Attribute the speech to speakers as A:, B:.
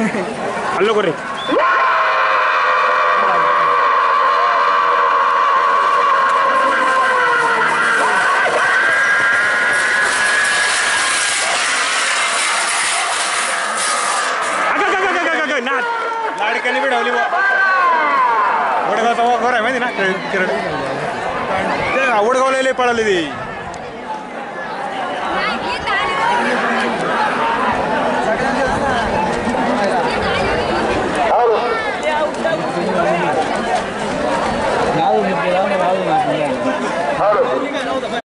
A: हल्लो करे लाडक्याने बिडवली वडगावचा घर आहे माहिती ना किरण ते वडगावला पळाली ती